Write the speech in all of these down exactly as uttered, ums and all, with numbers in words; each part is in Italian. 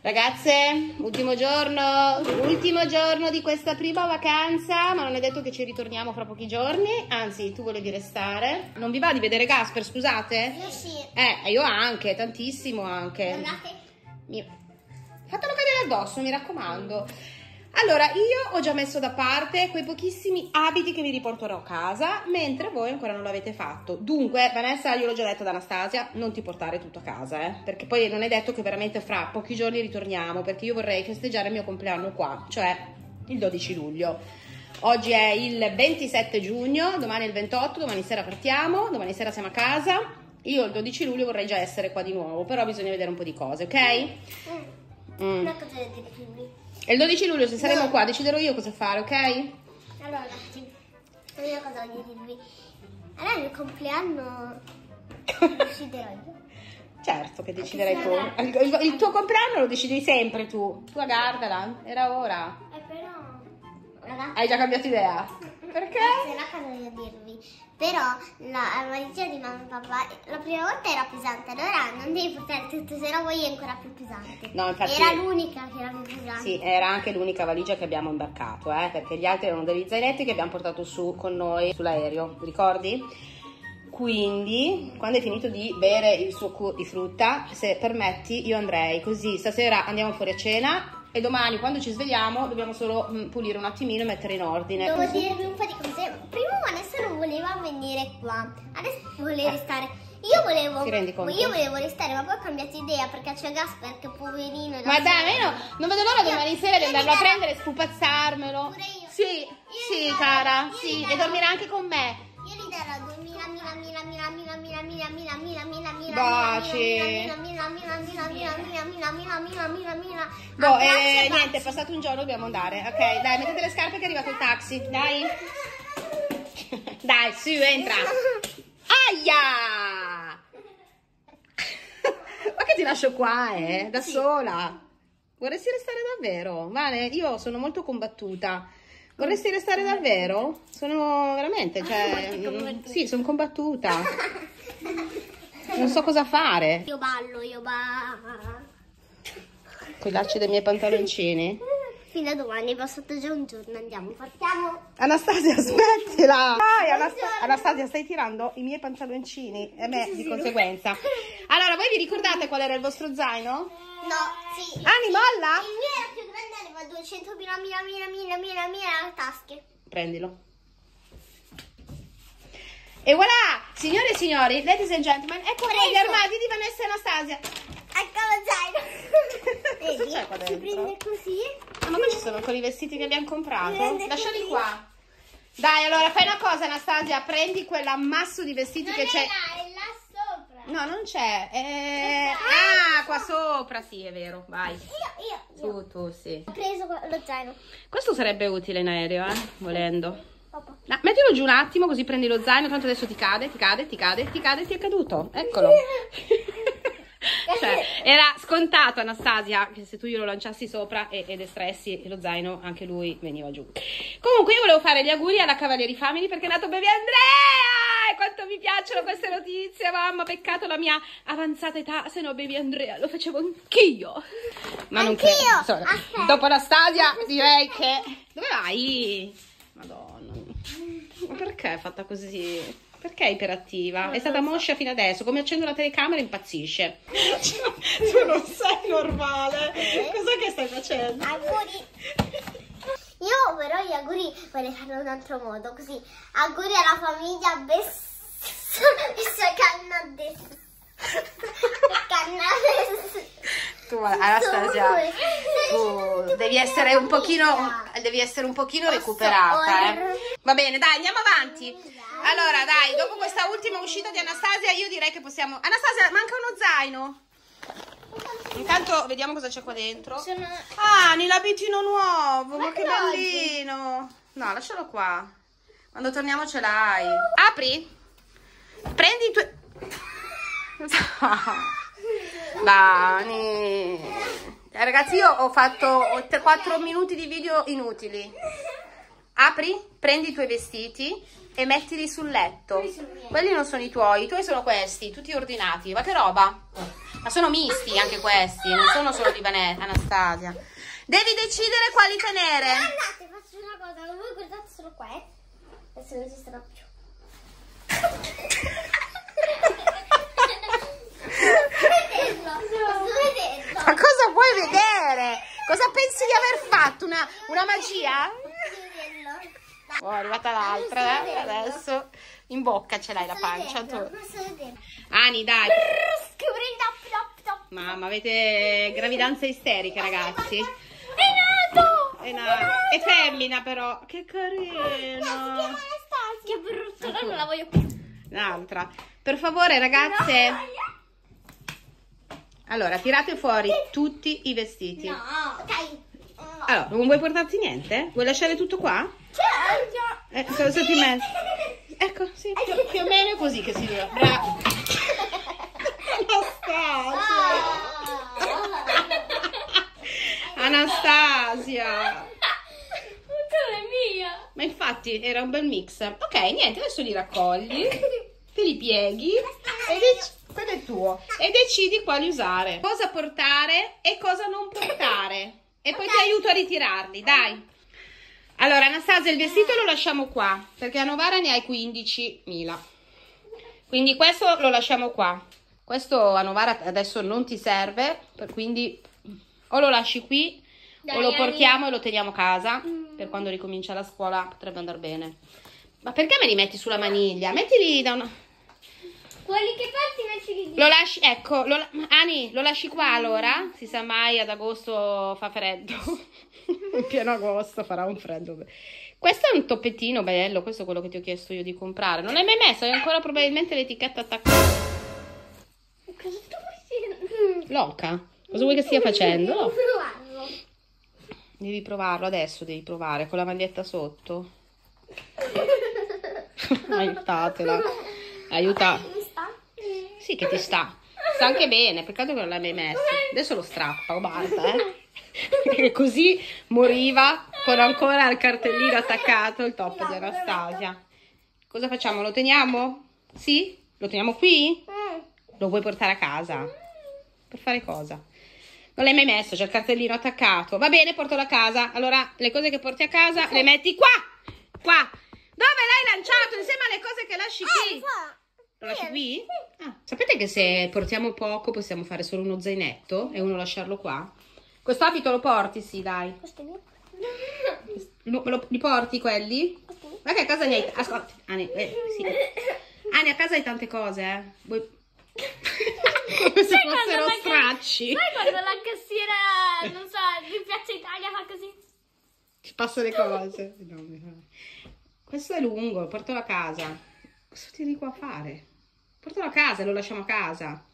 Ragazze, ultimo giorno, ultimo giorno di questa prima vacanza, ma non è detto che ci ritorniamo fra pochi giorni, anzi tu volevi restare. Non vi va di vedere Gasper, scusate? Io sì. Eh, io anche, tantissimo anche. Guardate. Mio. Fatelo cadere addosso, mi raccomando. Allora, io ho già messo da parte quei pochissimi abiti che vi riporterò a casa, mentre voi ancora non l'avete fatto. Dunque, Vanessa, io l'ho già detto ad Anastasia, non ti portare tutto a casa, eh, perché poi non è detto che veramente fra pochi giorni ritorniamo, perché io vorrei festeggiare il mio compleanno qua, cioè il dodici luglio. Oggi è il ventisette giugno, domani è il ventotto, domani sera partiamo, domani sera siamo a casa. Io il dodici luglio vorrei già essere qua di nuovo, però bisogna vedere un po' di cose, ok? Mm. Mm. Una cosa da dire. E il dodici luglio, se saremo qua, deciderò io cosa fare, ok? Allora, ragazzi, una cosa voglio dirvi. Allora, il mio compleanno deciderò io. Certo che deciderai tu. Il, il, il tuo compleanno lo decidi sempre tu. Tu guardala, era ora. Eh, però, ragazzi, Hai già cambiato idea? Perché? una cosa voglio dirvi. Però la valigia di mamma e papà la prima volta era pesante, allora non devi portare tutto, se no poi è ancora più pesante. No, infatti, era l'unica che era più pesante. Sì, era anche l'unica valigia che abbiamo imbarcato, eh, perché gli altri erano degli zainetti che abbiamo portato su con noi sull'aereo, ricordi? Quindi, quando hai finito di bere il succo di frutta, se permetti, io andrei così. Stasera andiamo fuori a cena e domani, quando ci svegliamo, dobbiamo solo mh, pulire un attimino e mettere in ordine. Devo dirvi un po' di cose. Prima Vanessa non voleva venire qua, adesso vuole restare. Io volevo, Ti rendi conto? io volevo restare, ma poi ho cambiato idea perché c'è Gasper che poverino. Ma dai, io no, non vedo l'ora domani sera di andarlo a prendere e spupazzarmelo. Pure io. Sì, sì, cara, sì, e dormirà anche con me. Io gli darò duemila, mila, mila, mila, mila, mila, mila, mila, mila, mila, mila, Baci. mila, mila, mila, mila, mila, mila, mila, mila, mila, mila, mila. Boh, eh, niente, è passato un giorno, dobbiamo andare. Ok, dai, mettete le scarpe che è arrivato il taxi. Dai. Dai, su, entra. Aia! Ma che ti lascio qua, eh, da sola. Vorresti restare davvero? Vale, io sono molto combattuta. Vorresti restare davvero? Sono veramente, cioè, mm, sì, sono combattuta. Non so cosa fare. Io ballo, io ballo. Con i lacci dei miei pantaloncini. Fino a domani, è passato già un giorno, andiamo, partiamo. Anastasia, smettila! Dai, Anast- Anastasia, stai tirando i miei pantaloncini e me di conseguenza. Allora, voi vi ricordate qual era il vostro zaino? No, sì. Ani, molla! Il mio era più grande, aveva duecentomila, mila, mila, mila, mila, mila tasche. Prendilo. E voilà! Signore e signori, ladies and gentlemen, ecco qua gli armadi di Vanessa e Anastasia. Ecco lo zaino. Cosa c'è qua Si dentro? prende così. Ah, ma qui ci sono ancora i vestiti che abbiamo comprato? Prende Lasciali così. qua. Dai, allora fai una cosa, Anastasia, prendi quell'ammasso di vestiti Non che è c'è. là, è là sopra. No, non c'è. Eh... Ah, qua sopra, sì, è vero. Vai. Io, io, io. Tu, tu, sì. Ho preso lo zaino. Questo sarebbe utile in aereo, eh, volendo. Papà. No, mettilo giù un attimo, così prendi lo zaino, tanto adesso ti cade, ti cade, ti cade, ti cade, ti è caduto. Eccolo. Cioè, era scontato, Anastasia, che se tu glielo lanciassi sopra e, ed estressi lo zaino, anche lui veniva giù. Comunque io volevo fare gli auguri alla Cavalieri Family perché è nato baby Andrea! E quanto mi piacciono queste notizie, mamma, peccato la mia avanzata età, se no baby Andrea lo facevo anch'io. Ma non Anch'io! credo. Insomma, Aspetta. dopo Anastasia direi che... Dove vai? Madonna. Ma perché è fatta così? Perché è iperattiva? È stata moscia fino adesso. Come accendo la telecamera impazzisce. Tu non sei normale. Cos'è che stai facendo? Auguri. Io però gli auguri vorrei farlo in un altro modo, così. Auguri alla famiglia Bess. Bessa Cannades. Cannades. Tu, Anastasia, tu devi essere un pochino, devi essere un pochino recuperata, eh. Va bene, dai, andiamo avanti. Allora, dai, dopo questa ultima uscita di Anastasia, io direi che possiamo... Anastasia, manca uno zaino. Intanto vediamo cosa c'è qua dentro. Sono... Ah, l'abitino nuovo, ma Ma che che bellino. No, lascialo qua. Quando torniamo ce l'hai. Apri. Prendi i tuoi... Dani. Eh, ragazzi, io ho fatto quattro minuti di video inutili. Apri, prendi i tuoi vestiti e mettili sul letto. Quelli non sono i tuoi, i tuoi sono questi, tutti ordinati. Ma che roba? Ma sono misti anche questi, non sono solo di Vanessa, Anastasia. Devi decidere quali tenere. Guardate, faccio una cosa, voi guardate solo qua, eh. Adesso non ci sarà più. Ma cosa vuoi vedere? Cosa pensi di aver fatto? Una, una magia? Oh, è arrivata l'altra, eh? Adesso in bocca ce l'hai la pancia tu. Ani, dai. Mamma, avete gravidanze isteriche, ragazzi. È nato! È, nato. È femmina però. Che carino. Che brutto, no, non la voglio più. L'altra. Per favore, ragazze. Allora, tirate fuori tutti i vestiti. No, dai. Allora, non vuoi portarti niente? Vuoi lasciare tutto qua? Certo. Eh, cosa ti metti? Ecco, sì, più, più o meno è così che si deve. Bravo. Anastasia. Anastasia. È mia. Ma infatti era un bel mix. Ok, niente, adesso li raccogli, te li pieghi e dec- quello è tuo. E decidi quali usare. Cosa portare e cosa non portare. E poi ti aiuto a ritirarli, dai. Allora, Anastasia, il vestito lo lasciamo qua, perché a Novara ne hai quindicimila. Quindi questo lo lasciamo qua. Questo a Novara adesso non ti serve, per quindi o lo lasci qui Dai, o lo portiamo Ani. e lo teniamo a casa. Mm. Per quando ricomincia la scuola potrebbe andare bene. Ma perché me li metti sulla maniglia? Mettili da una... Quelli che parti metti lì. Lo lasci, ecco, lo, Ani, lo lasci qua allora? Si sa mai, ad agosto fa freddo. In pieno agosto farà un freddo. Questo è un toppettino bello, questo è quello che ti ho chiesto io di comprare. Non l'hai mai messo, hai ancora probabilmente l'etichetta attaccata. Cosa sto facendo? Loca, cosa vuoi che stia facendo? Devo provarlo. Devi provarlo adesso, devi provare con la maglietta sotto. Aiutatela. Aiuta. Mi sta? Sì che ti sta. Sta anche bene, peccato che non l'hai mai messo. Adesso lo strappa, guarda, eh. Perché così moriva con ancora il cartellino attaccato, il top di Anastasia. Cosa facciamo? Lo teniamo? Sì? Lo teniamo qui? Mm. Lo vuoi portare a casa? Per fare cosa? Non l'hai mai messo, c'è il cartellino attaccato. Va bene, portalo a casa. Allora, le cose che porti a casa le metti qua! Qua! Dove l'hai lanciato? Insieme alle cose che lasci qui. Lo lasci qui? Ah, sapete che se portiamo poco possiamo fare solo uno zainetto e uno lasciarlo qua? Questo abito lo porti? Sì, dai. Questo è mio. Lo, lo- li porti quelli? Ma che a casa ne hai... Ascolta, Ani, eh, sì. Ani, a casa hai tante cose, eh. Vuoi... Come se fossero stracci. Sai quando la cassiera, non so, di Piazza Italia fa così? Ci passo le cose. No, mi fa- Questo è lungo, lo porto a casa. Cosa ti dico a fare? Portalo a casa e lo lasciamo a casa.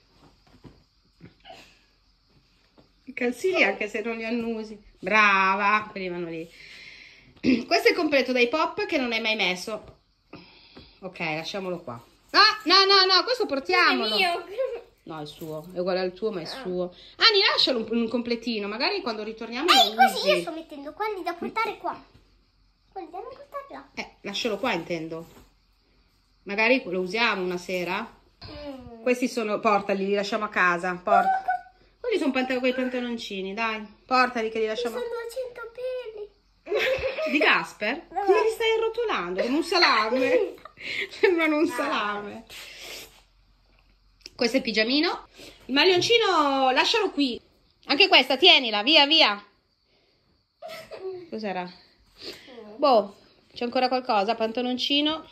I calzini anche se non li annusi. Brava, quelli vanno lì. Questo è completo dai pop che non hai mai messo. Ok, lasciamolo qua. Ah, no, no, no, questo portiamolo. È mio. No, è suo, è uguale al tuo, ma è suo. Ani, lascialo un, un completino, magari quando ritorniamo lo Ehi, così io usi. sto mettendo quelli da portare qua. Quelli da non portare là. Eh, lascialo qua, intendo. Magari lo usiamo una sera. Mm. Questi sono, portali, li lasciamo a casa. Porta. Quelli sono pant- quei pantaloncini, dai. Portali che li lasciamo. Sono duecento peli. Di Gasper? Come li stai arrotolando? Come un salame. Sembrano un salame. Questo è il pigiamino. Il maglioncino lascialo qui. Anche questa, tienila, via, via. Cos'era? Boh, c'è ancora qualcosa? Pantaloncino.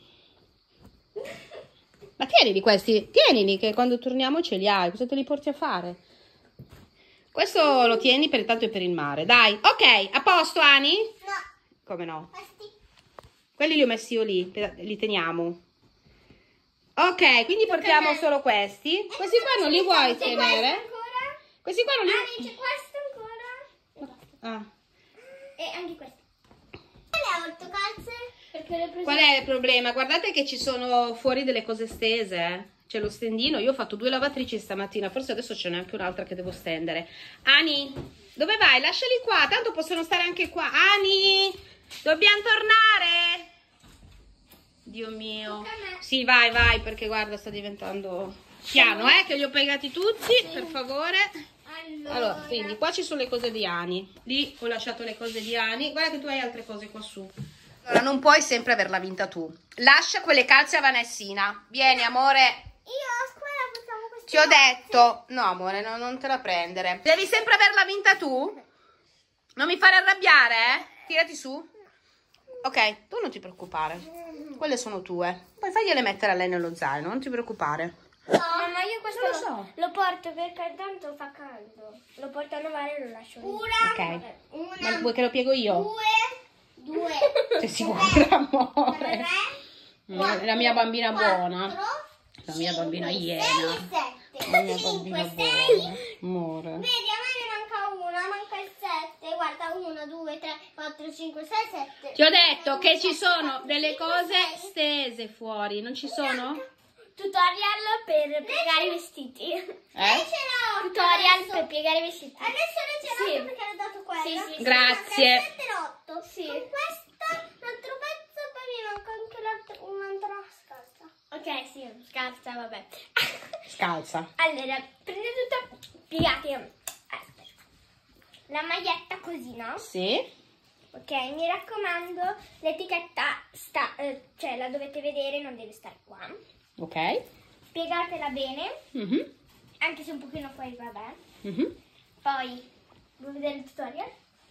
Ma tienili questi, tienili che quando torniamo ce li hai. Cosa te li porti a fare? Questo lo tieni per tanto e per il mare. Dai, ok, a posto, Ani? No, Come no? questi. Quelli li ho messi io lì, li teniamo. Ok, quindi portiamo solo questi. Questi qua non li vuoi C'è questo tenere? ancora? Questi qua non li Ani, vuoi... c'è questo ancora? Ah. E anche questo. Qual è otto calze? Perché le ho prese. Qual è il problema? Guardate che ci sono fuori delle cose stese, eh. C'è lo stendino. Io ho fatto due lavatrici stamattina, forse adesso ce n'è anche un'altra che devo stendere. Ani, dove vai? Lasciali qua, tanto possono stare anche qua. Ani, dobbiamo tornare. Dio mio. Tocca a me. Sì, vai, vai, perché guarda, sta diventando Piano, eh, che li ho piegati tutti, sì. Per favore. Allora. Allora, quindi qua ci sono le cose di Ani. Lì ho lasciato le cose di Ani. Guarda che tu hai altre cose qua su. Allora, non puoi sempre averla vinta tu. Lascia quelle calze a Vanessina. Vieni, amore. Io a scuola facciamo queste Ti ho cose. detto. No, amore, no, non te la prendere. Devi sempre averla vinta tu? Non mi fare arrabbiare, eh? Tirati su. Ok, tu non ti preoccupare. Quelle sono tue. Poi fagliele mettere a lei nello zaino, non ti preoccupare. No, ma io questo Non lo lo, so. lo porto perché tanto fa caldo. Lo porto a lavare e lo lascio lì. Ok. Vabbè, Ma una, vuoi che lo piego io? due, due, Sei sicura, tre, amore? tre, Mm, quattro, la mia bambina buona. quattro, La mia bambina cinque, iena. sei, sette, La mia cinque, bambina sei. buona. Amore. Vedi, a me ne manca una, manca il sette. Guarda, uno, due, tre, quattro, cinque, sei, sette. Ti ho detto che ci sono delle cose stese fuori, non ci sono? Tutorial per piegare i vestiti. Eh? Tutorial per piegare i vestiti. Adesso lei ce l'ha Sì. perché le ho dato quella. Sì, sì. Grazie. sette e otto. Sì. Con questa, l'altro pezzo, poi mi manca anche l'altro- un'altra scalza. Ok, sì, scalza, vabbè. Scalza. Allora, prende tutto, piegate la maglietta così, no? Sì. Ok, mi raccomando, l'etichetta sta, eh, cioè la dovete vedere, non deve stare qua. Ok. Piegatela bene, Mhm. anche se un pochino fuori, vabbè. Mhm. Poi, vuoi vedere il tutorial?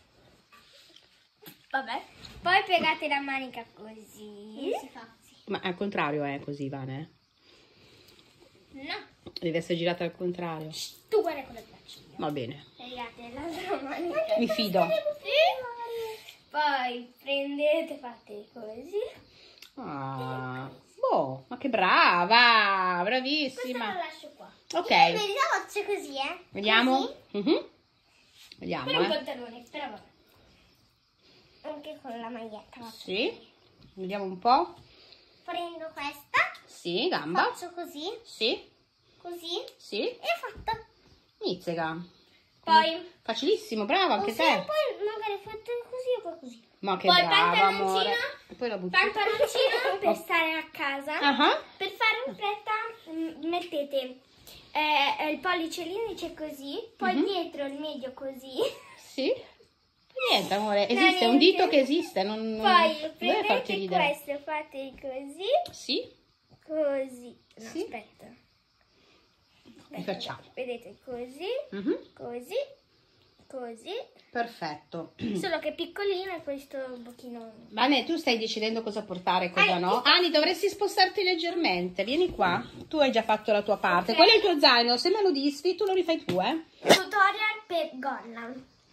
Vabbè. Poi piegate la manica così. Si fa così. Ma al contrario è così, Vane? No, Deve essere girata al contrario. tu guarda con le braccia. Va bene. Piegate l'altra manica. Mi fido. Sì. Poi prendete, fate così. Ah, boh, ma che brava, Questa bravissima. la lascio qua. Ok. Io in verità faccio così, eh. Vediamo? Così. Mhm. Vediamo, Per un eh. pantalone, però vabbè. Anche con la maglietta. faccio. Sì. Vediamo un po'. Prendo questa, Sì, gamba. faccio così, Sì, così sì. e è fatta. Mizzica. Poi Facilissimo, brava anche così, te. poi magari fate così e poi così. Ma che Poi brava, pantaloncino, amore. E poi la butti. Pantaloncino per stare a casa. Ah, Per fare in fretta mm, mettete eh, il pollice e l'indice così, poi Mhm. dietro il medio così. sì. Niente, amore, No, esiste, è un niente. dito che esiste, non, non Poi non deve farti prendete ridere. questo, fate così, Sì, così. No, Sì. aspetta. Aspetta, Rifacciamo. Vedete così, Mhm. così, così. Perfetto. Solo che è piccolino e questo un pochino... Vane, tu stai decidendo cosa portare e cosa Eh, no? sì. Ani, dovresti spostarti leggermente. Vieni qua. Tu hai già fatto la tua parte. Ok. Quello è il tuo zaino. Se me lo disfi, tu lo rifai tu, eh? Tutorial per gonna.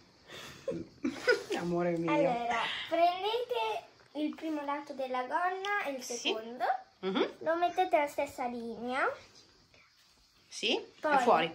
Amore mio. Allora, prendete il primo lato della gonna e il Sì. secondo, Mhm. lo mettete alla stessa linea. Sì, Poi- è fuori.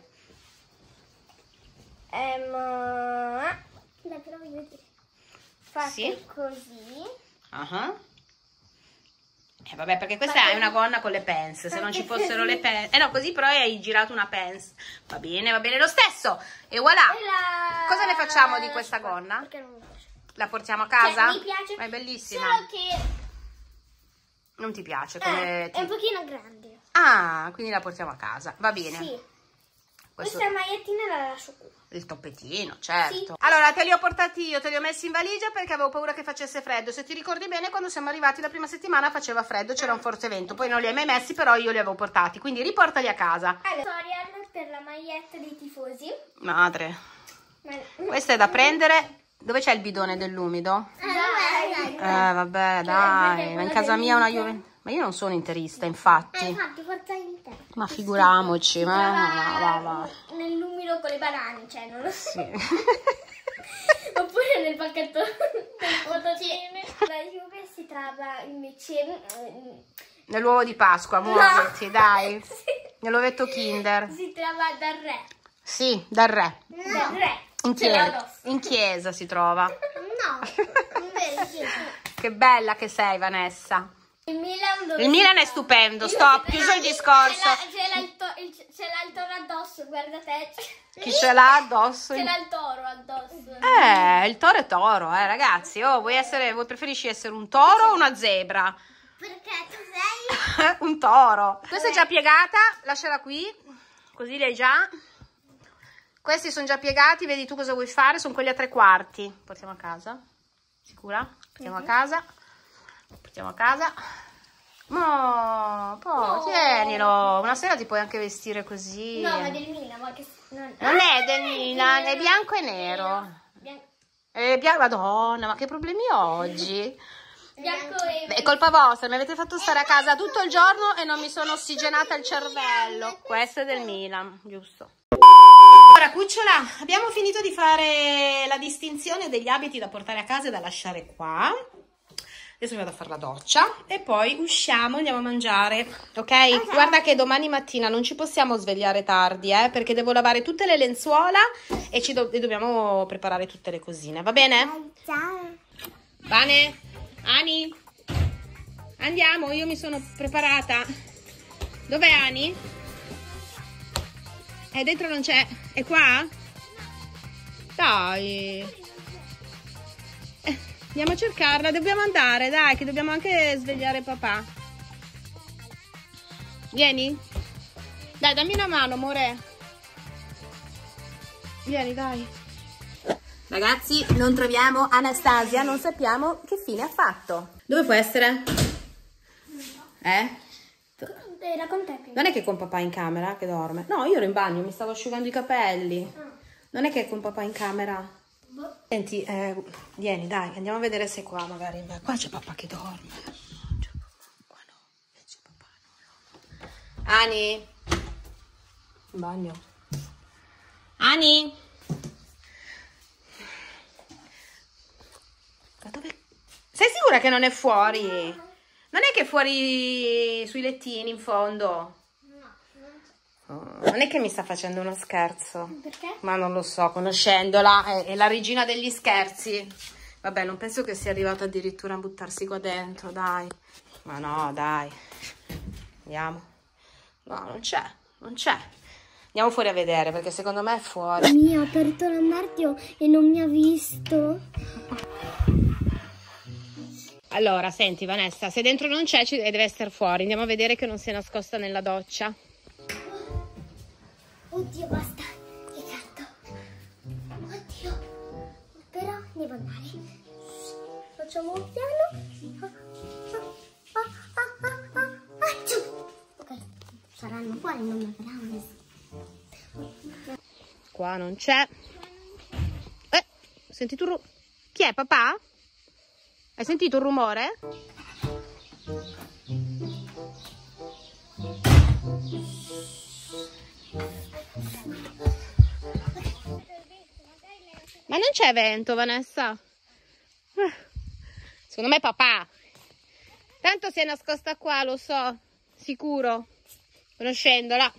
Ehm, ah, dai, però voglio dire. Fate Sì. così. Ah. Eh, vabbè, perché questa Ma è che- una gonna con le pence. Se non ci Perché fossero così? le pence... Eh no, così però hai girato una pence. Va bene, va bene lo stesso. E voilà. E la- Cosa ne facciamo di la- questa gonna? Perché non mi piace. La portiamo a casa? Cioè, mi piace. Ma è bellissima. Solo che Non ti piace eh, come... è ti- un pochino grande. Ah, quindi la portiamo a casa. Va bene. Sì. Questo Questa magliettina la lascio qui. il toppettino, certo. Sì. Allora, te li ho portati io, te li ho messi in valigia perché avevo paura che facesse freddo. Se ti ricordi bene, quando siamo arrivati la prima settimana faceva freddo, c'era un forte vento. Poi non li hai mai messi, però io li avevo portati. Quindi riportali a casa. Allora, tutorial per la maglietta dei tifosi. Madre. Ma- Questo è da prendere. Dove c'è il bidone dell'umido? Dai, dai. Eh, vabbè, dai. Ma in casa mia una Juventus. Ma io non sono interista, infatti. Eh, infatti, forza Inter. Ma figuriamoci, ma va, va, va. Nell'umido con le banane, cioè, non lo so. Sì. Oppure nel pacchetto del fotocine. La Juve si trova invece... mm, Nell'uovo di Pasqua, muoviti, No. dai. Sì. Nell'ovetto Kinder. Si trova dal re. Sì, dal re. Dal re. In Ce l'ho chiesa, addosso. in chiesa si trova. No, invece Che bella che sei, Vanessa. il Milan dove Il Milan si è trova? stupendo. Il- Stop, chiuso il c'è discorso. la- C'è la- il to- il- c'è là il toro addosso, guarda te. Chi ce l'ha addosso? C'è là il toro addosso. Eh, il toro è toro, eh, ragazzi. Oh, vuoi essere, vuoi preferisci essere un toro o una zebra? Perché tu sei un toro. Questa è già piegata, lasciala qui, così lei già. Questi sono già piegati, vedi tu cosa vuoi fare? Sono quelli a tre quarti. Portiamo a casa? Sicura? Portiamo a casa. Portiamo a casa. No, poi No. tienilo. Una sera ti puoi anche vestire così. No, ma del Milan, ma che non, Non è del Milan, è bianco e nero. Bianco, È bianco, Madonna, ma che problemi oggi? bianco e Beh, è colpa vostra, mi avete fatto stare a casa tutto il giorno e non mi sono ossigenata il cervello. Questo è del Milan, giusto. Allora, cucciola, abbiamo finito di fare la distinzione degli abiti da portare a casa e da lasciare qua. Adesso mi vado a fare la doccia e poi usciamo, andiamo a mangiare, ok? Okay. Guarda che domani mattina non ci possiamo svegliare tardi, eh, perché devo lavare tutte le lenzuola e ci do- e dobbiamo preparare tutte le cosine, va bene? ciao. Vane, Ani, andiamo, io mi sono preparata. Dov'è Ani? Eh, dentro non c'è. È qua? Dai. Eh, andiamo a cercarla, dobbiamo andare, dai, che dobbiamo anche svegliare papà. Vieni? Dai, dammi una mano, amore. Vieni, dai. Ragazzi, non troviamo Anastasia, non sappiamo che fine ha fatto. Dove può essere? Eh? Era con te. Non è che è con papà in camera che dorme? No, io ero in bagno, mi stavo asciugando i capelli. Non è che è con papà in camera? Senti, eh, vieni, dai, andiamo a vedere se qua magari. Qua c'è papà che dorme. C'è papà, qua no. C'è papà, no, no. Ani? In bagno. Ani? Ma dove? Sei sicura che non è fuori? Non è che è fuori sui lettini in fondo? Oh, non è che mi sta facendo uno scherzo? Perché? Ma non lo so, conoscendola, è, è la regina degli scherzi. Vabbè, non penso che sia arrivata addirittura a buttarsi qua dentro, dai. Ma no, dai. Andiamo. No, non c'è, non c'è. Andiamo fuori a vedere, perché secondo me è fuori. Mi ha aperto l'armadio e non mi ha visto. Allora, senti Vanessa, se dentro non c'è, deve essere fuori. Andiamo a vedere che non si è nascosta nella doccia. Oddio, basta. Che gatto. Oddio. Però devo andare. Facciamo un piano. Ah, ah, ah, ah, ah, giù. Ok, saranno fuori, non mi vedranno. Qua non c'è. Eh, ho sentito un rumore. Chi è, papà? Hai sentito un rumore? Ma non c'è vento, Vanessa? Secondo me papà. Tanto si è nascosta qua, lo so. Sicuro. Conoscendola.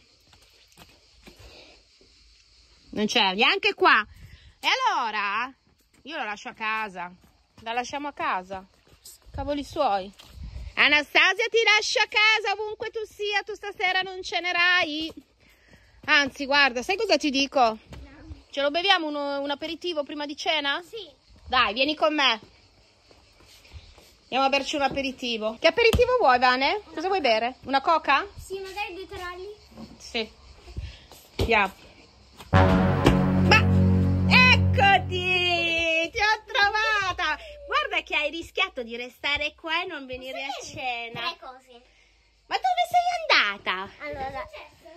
Non c'è neanche qua. E allora? Io la lascio a casa. La lasciamo a casa. Cavoli suoi. Anastasia, ti lascio a casa ovunque tu sia. Tu stasera non cenerai. Anzi, guarda, sai cosa ti dico? No. Ce lo beviamo uno, un aperitivo prima di cena? Sì. Dai, vieni con me. Andiamo a berci un aperitivo. Che aperitivo vuoi, Vane? Cosa vuoi bere? Una coca? Sì, magari due taralli. Sì. Andiamo. Ma eccoti! Ti ho trovata! Guarda che hai rischiato di restare qua e non venire a cena. Tre cose. Ma dove sei andata? Allora,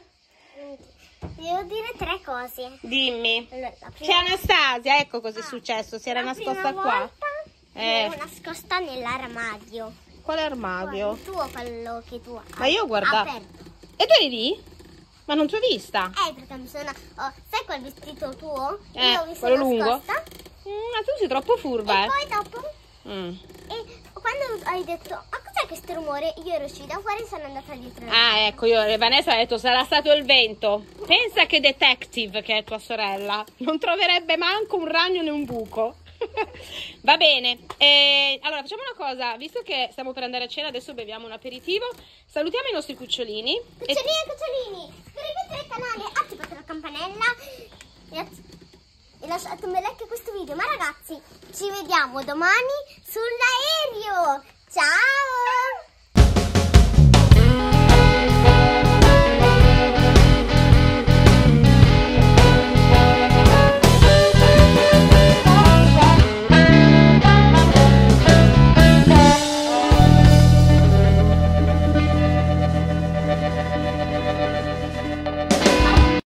devo dire tre cose. Dimmi. Allora, la C'è prima, Anastasia, ecco cosa è Ah, successo. Si era la nascosta prima qua. volta Eh. ero nascosta nell'armadio. Quale armadio? Il tuo, quello che tu hai. Ma io guardavo. Aperto. E tu eri lì? Ma non ti ho vista. Eh, perché mi sono... Oh, sai quel vestito tuo? Eh, Io mi quello sono lungo? nascosta. Mm, ma tu sei troppo furba, E eh. poi dopo... Mm. E quando hai detto, ma cos'è questo rumore? Io ero uscita fuori e sono andata dietro. Ah, ecco, io e Vanessa ha detto sarà stato il vento. Pensa che detective che è tua sorella. Non troverebbe manco un ragno né un buco. Va bene. E, allora, facciamo una cosa. Visto che stiamo per andare a cena, adesso beviamo un aperitivo. Salutiamo i nostri cucciolini. Cucciolini e cucciolini, iscrivetevi al canale, attivate la campanella e, att- e lasciate un bel like a questo video. Ma ragazzi, ci vediamo domani sull'aereo. Ciao!